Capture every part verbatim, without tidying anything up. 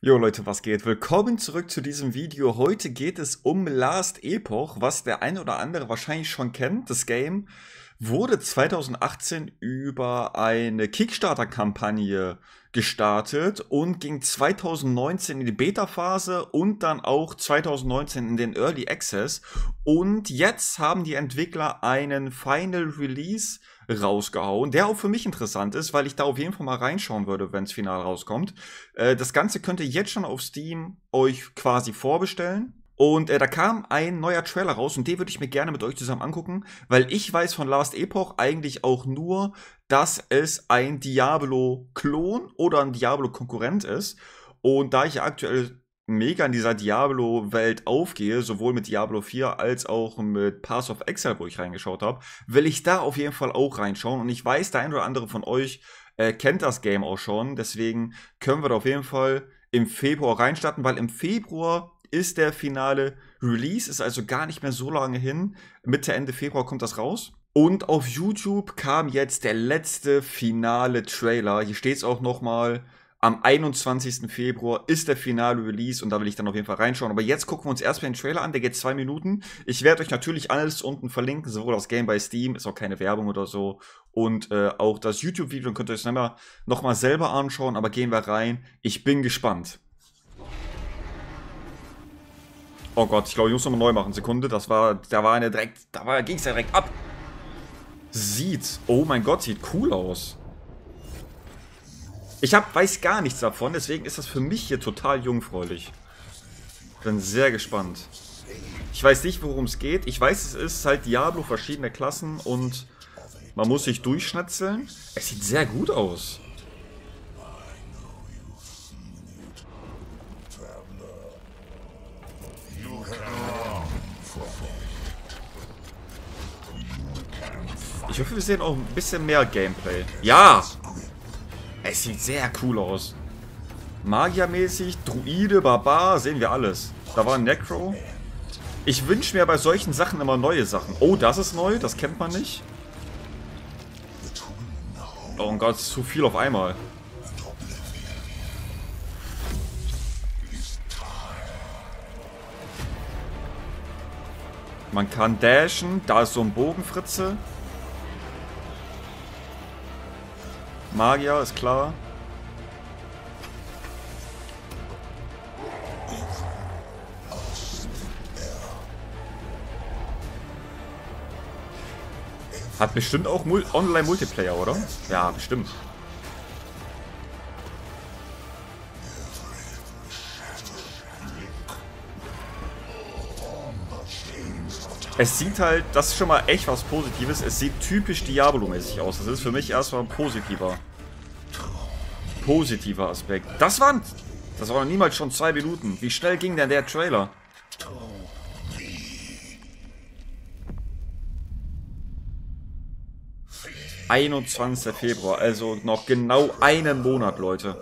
Jo Leute, was geht? Willkommen zurück zu diesem Video. Heute geht es um Last Epoch, was der eine oder andere wahrscheinlich schon kennt. Das Game wurde zweitausendachtzehn über eine Kickstarter-Kampagne gestartet und ging zweitausendneunzehn in die Beta-Phase und dann auch zweitausendneunzehn in den Early Access. Und jetzt haben die Entwickler einen Final Release rausgehauen, der auch für mich interessant ist, weil ich da auf jeden Fall mal reinschauen würde, wenn es final rauskommt. Äh, das Ganze könnt ihr jetzt schon auf Steam euch quasi vorbestellen. Und äh, da kam ein neuer Trailer raus und den würde ich mir gerne mit euch zusammen angucken, weil ich weiß von Last Epoch eigentlich auch nur, dass es ein Diablo-Klon oder ein Diablo-Konkurrent ist. Und da ich ja aktuell mega in dieser Diablo-Welt aufgehe, sowohl mit Diablo vier als auch mit Path of Exile, wo ich reingeschaut habe, will ich da auf jeden Fall auch reinschauen. Und ich weiß, der ein oder andere von euch äh, kennt das Game auch schon. Deswegen können wir da auf jeden Fall im Februar reinstarten, weil im Februar ist der finale Release, ist also gar nicht mehr so lange hin. Mitte, Ende Februar kommt das raus. Und auf YouTube kam jetzt der letzte finale Trailer. Hier steht es auch nochmal. Am einundzwanzigsten Februar ist der finale Release und da will ich dann auf jeden Fall reinschauen. Aber jetzt gucken wir uns erstmal den Trailer an, der geht zwei Minuten. Ich werde euch natürlich alles unten verlinken, sowohl das Game bei Steam, ist auch keine Werbung oder so. Und äh, auch das YouTube-Video, könnt ihr euch nochmal noch mal selber anschauen, aber gehen wir rein. Ich bin gespannt. Oh Gott, ich glaube, ich muss nochmal neu machen. Sekunde, das war, da war eine direkt, da war, ging es ja direkt ab. Sieht, oh mein Gott, sieht cool aus. Ich hab, weiß gar nichts davon, deswegen ist das für mich hier total jungfräulich. Bin sehr gespannt. Ich weiß nicht, worum es geht. Ich weiß, es ist halt Diablo, verschiedene Klassen und man muss sich durchschnetzeln. Es sieht sehr gut aus. Ich hoffe, wir sehen auch ein bisschen mehr Gameplay. Ja! Es sieht sehr cool aus. Magiermäßig, Druide, Barbar, sehen wir alles. Da war ein Necro. Ich wünsche mir bei solchen Sachen immer neue Sachen. Oh, das ist neu, das kennt man nicht. Oh Gott, zu viel auf einmal. Man kann dashen, da ist so ein Bogenfritze. Magier, ist klar. Hat bestimmt auch Mul- Online-Multiplayer, oder? Ja, bestimmt. Es sieht halt, das ist schon mal echt was Positives, es sieht typisch Diablo-mäßig aus. Das ist für mich erstmal ein positiver, positiver Aspekt. Das waren, das waren niemals schon zwei Minuten. Wie schnell ging denn der Trailer? einundzwanzigster Februar, also noch genau einen Monat, Leute.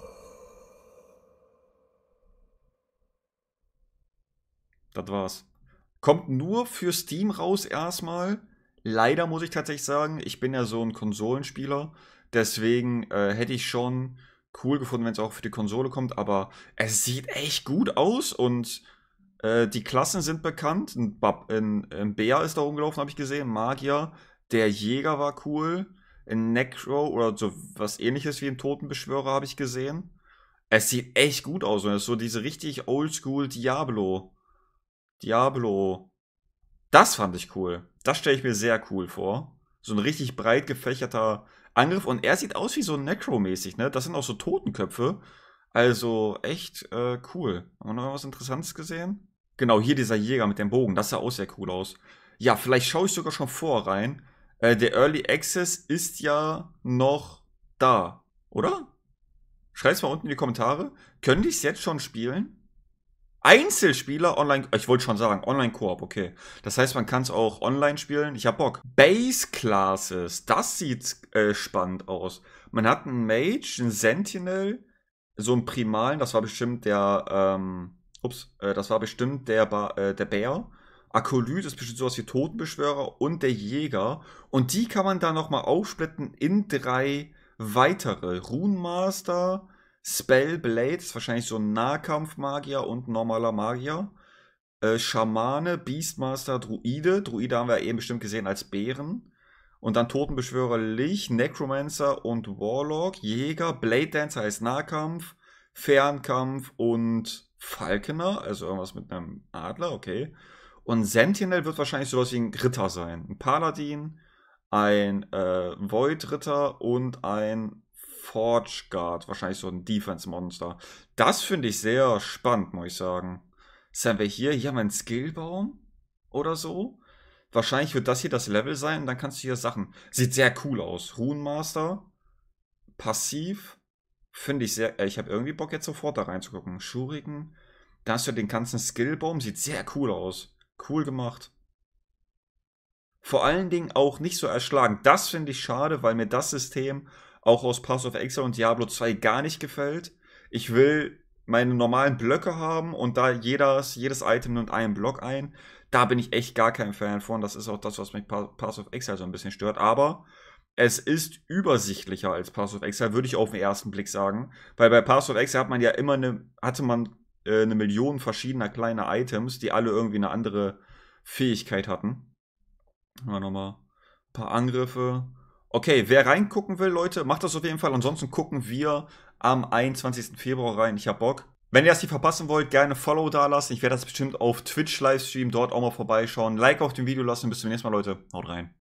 Das war's. Kommt nur für Steam raus erstmal. Leider muss ich tatsächlich sagen, ich bin ja so ein Konsolenspieler. Deswegen äh, hätte ich schon cool gefunden, wenn es auch für die Konsole kommt. Aber es sieht echt gut aus und äh, die Klassen sind bekannt. Ein, Bab ein, ein Bär ist da rumgelaufen, habe ich gesehen. Ein Magier. Der Jäger war cool. Ein Necro oder so was ähnliches wie ein Totenbeschwörer habe ich gesehen. Es sieht echt gut aus und es ist so diese richtig oldschool Diablo. Diablo. Das fand ich cool. Das stelle ich mir sehr cool vor. So ein richtig breit gefächerter Angriff. Und er sieht aus wie so Necro-mäßig, ne? Das sind auch so Totenköpfe. Also echt äh, cool. Haben wir noch was Interessantes gesehen? Genau, hier dieser Jäger mit dem Bogen. Das sah auch sehr cool aus. Ja, vielleicht schaue ich sogar schon vor rein. Äh, der Early Access ist ja noch da, oder? Schreib's mal unten in die Kommentare. Können die es jetzt schon spielen? Einzelspieler, online, ich wollte schon sagen, Online-Koop, okay. Das heißt, man kann es auch online spielen. Ich hab Bock. Base Classes, das sieht äh, spannend aus. Man hat einen Mage, einen Sentinel, so einen Primalen, das war bestimmt der, ähm, ups, äh, das war bestimmt der, ba äh, der Bär. Akolyt ist bestimmt sowas wie Totenbeschwörer und der Jäger. Und die kann man dann nochmal aufsplitten in drei weitere. Runenmaster, Spellblade ist wahrscheinlich so ein Nahkampfmagier und ein normaler Magier. Äh, Schamane, Beastmaster, Druide. Druide haben wir eben bestimmt gesehen als Bären. Und dann Totenbeschwörer Lich, Necromancer und Warlock. Jäger, Blade Dancer heißt Nahkampf, Fernkampf und Falconer, also irgendwas mit einem Adler, okay. Und Sentinel wird wahrscheinlich sowas wie ein Ritter sein. Ein Paladin, ein äh, Void-Ritter und ein Forge Guard, wahrscheinlich so ein Defense-Monster. Das finde ich sehr spannend, muss ich sagen. Was haben wir hier? Hier haben wir einen Skillbaum oder so. Wahrscheinlich wird das hier das Level sein und dann kannst du hier Sachen. Sieht sehr cool aus. Runenmaster, passiv. Finde ich sehr. Äh, ich habe irgendwie Bock jetzt sofort da reinzugucken. Schuriken. Da hast du den ganzen Skillbaum. Sieht sehr cool aus. Cool gemacht. Vor allen Dingen auch nicht so erschlagen. Das finde ich schade, weil mir das System auch aus Path of Exile und Diablo zwei gar nicht gefällt. Ich will meine normalen Blöcke haben und da jedes, jedes Item nimmt einen Block ein. Da bin ich echt gar kein Fan von. Das ist auch das, was mich Path of Exile so ein bisschen stört. Aber es ist übersichtlicher als Path of Exile, würde ich auf den ersten Blick sagen. Weil bei Path of Exile hat man ja immer eine, hatte man äh, eine Million verschiedener kleiner Items, die alle irgendwie eine andere Fähigkeit hatten. Haben wir nochmal ein paar Angriffe. Okay, wer reingucken will, Leute, macht das auf jeden Fall. Ansonsten gucken wir am einundzwanzigsten Februar rein. Ich hab Bock. Wenn ihr das nicht verpassen wollt, gerne Follow da lassen. Ich werde das bestimmt auf Twitch livestreamen, dort auch mal vorbeischauen. Like auf dem Video lassen. Bis zum nächsten Mal, Leute. Haut rein.